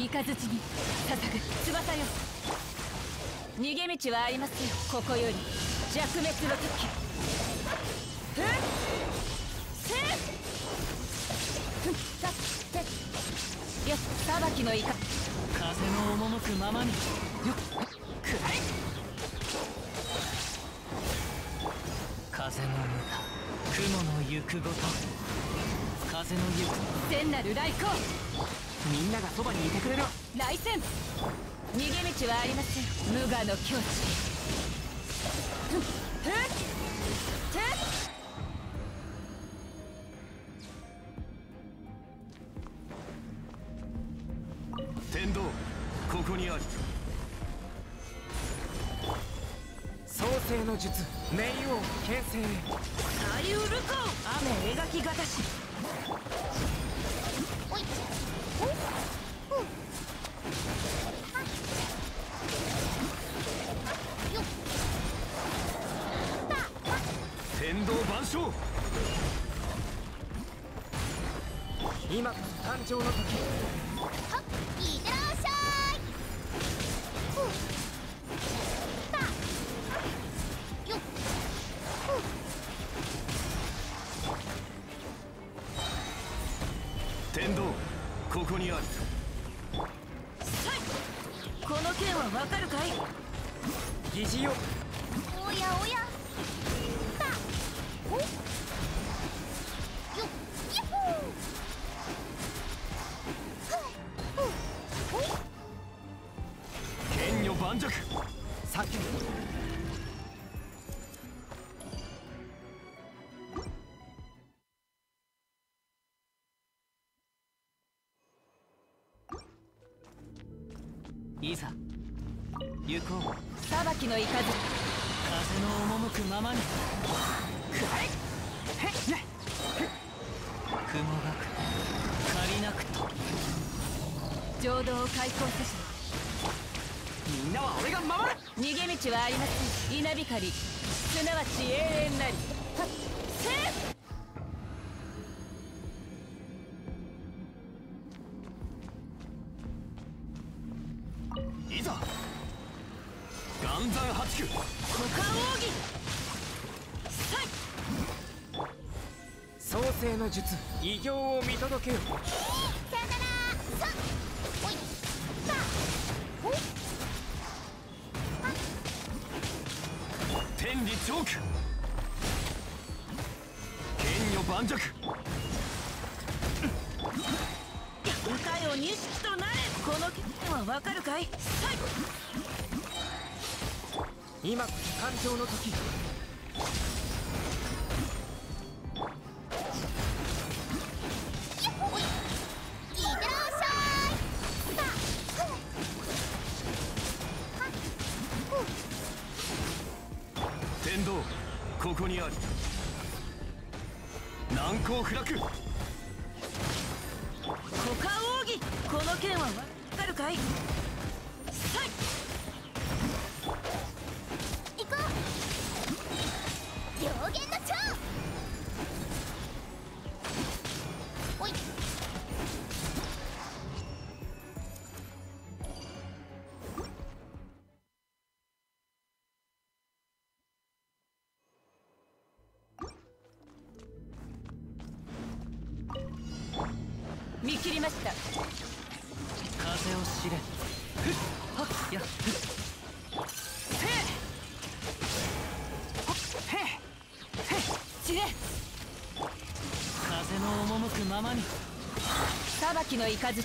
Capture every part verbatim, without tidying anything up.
雷に捧ぐ翼よ。逃げ道はありますよ。ここより弱滅の時。ふっせっふっさってよっ裁きのイカ。 風の赴くままによっくらえ。風の歌雲の行くごと風の行く善なる来光。 みんながそばにいてくれる。 来戦逃げ道はありません。無我の境地。ふっふって天道ここにある。 創世の術冥王牽制。 サリウルコ雨描きがたし。 おいおおよっ天道万象。 今こそ誕生の時。 はっいってらっしゃい。ふうたよっふう天道ここにある。 さいこの剣はわかるかい。 疑似よ。 おやおやたおよっやっほーふうふうほい剣女盤石。 避ける。いざ行こう。 裁きの雷。 風の赴くままにくらえ。へっね雲がく借りなくと。 浄土を開放せし。 みんなは俺が守る。 逃げ道はありません。稲光すなわち永遠なり。はっせーいざ岩山八九。 股間奥義。さい創世の術偉業を見届けよ。 さよならさおいさほ天理チョーク。剣女盤石。 歌よ錦となれ。この剣はわかるかい。さい今こそ誕生の時。 おいいってらっしゃい。さふうはっふう天道ここにある。難攻不落。 股間奥義。この剣はわかるかい。さい行こう両言の蝶。おい見切りました。 風を知れ。ふっはっやっふっせっほっへっへっ散れ風の赴くままに裁きの雷。かっ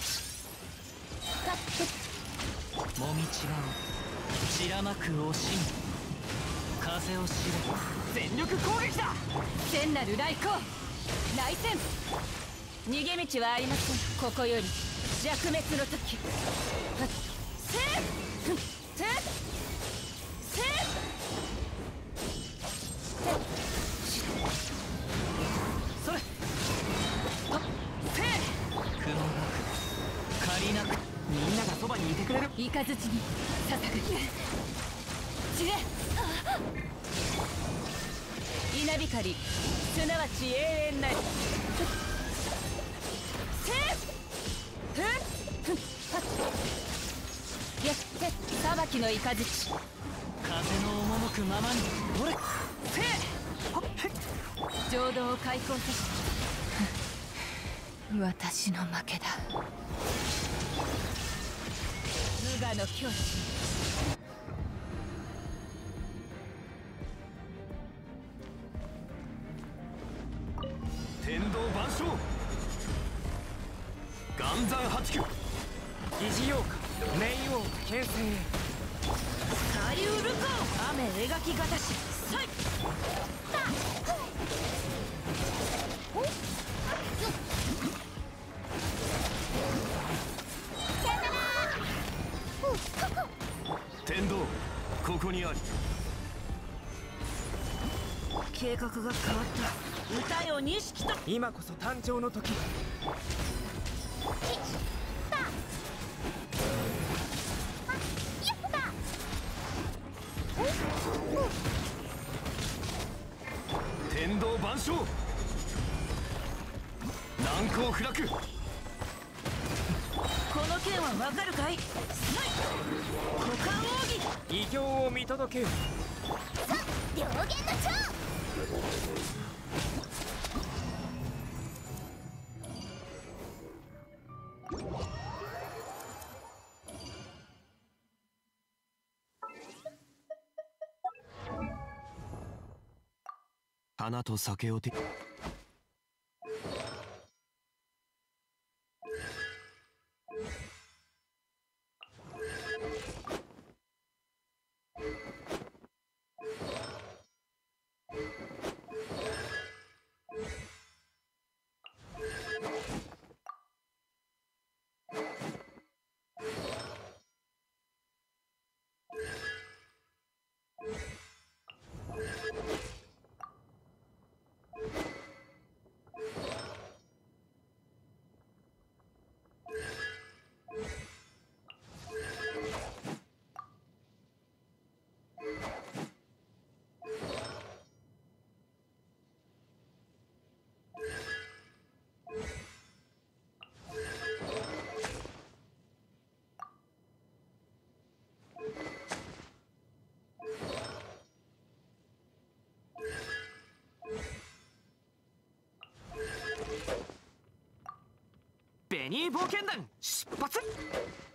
もみ違う散らまく惜しみ。風を知れ。全力攻撃だ。 善なる来光。来戦逃げ道はありません。ここより弱滅の時。はっせっふっせっせっそれはっせっ雲がく借りなくみんながそばにいてくれる。 雷に捧ぐ散れ稲光すなわち永遠なり。せっふっふっやって裁きの雷。 風の赴くままに。俺せはっへっ。 浄土を開放させ私の負けだ。無我の境地。 天道万象岩山八九疑似妖怪冥王牽制。 左右ルコ雨描きがたしさい。 天道ここにあり。 計画が変わった。歌よ錦と。 今こそ誕生の時。 天道万象難攻不落。 この剣はわかるかい。股間奥義。 異形を見届けよ。 さ両言の長。 花と酒をてベニー冒険団出発。